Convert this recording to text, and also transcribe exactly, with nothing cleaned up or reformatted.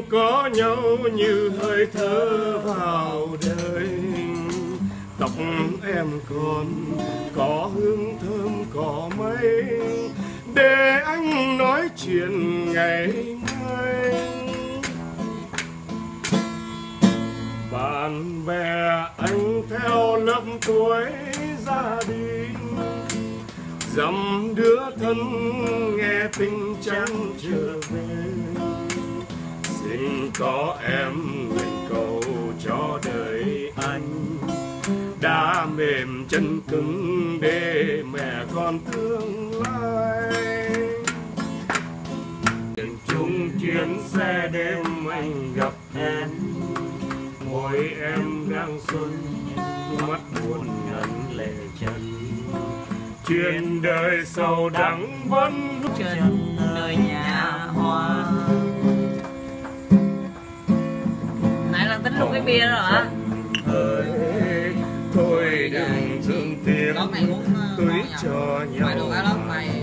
có nhau như hơi thở vào đời. Tóc em còn có hương thơm cỏ mây, để anh nói chuyện ngày mai. Bạn bè anh theo lớp tuổi ra đi, dăm đứa thân nghe tin chẳng trở về. Xin có em mình cầu cho đời anh, đã mềm chân cứng để mẹ con tương lai. Chung chuyến xe đêm anh gặp em, môi em đang xuân, mắt buồn ngẩn lệ chân. Chuyện đời sầu đắng vẫn trên nơi nhà hoa. Nãy là tính luôn cái bia rồi hả? Thôi đừng thương tiếc, Lót này uống tôi cho nhau. Phải được cái lót này